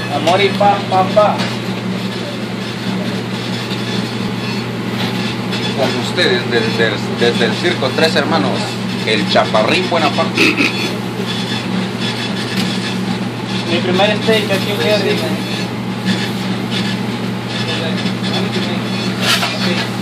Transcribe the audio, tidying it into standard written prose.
Amor y paz, papá. Con ustedes, desde el circo Tres Hermanos, el Chaparrín Buenaparte. Mi primer steak aquí en Jerry.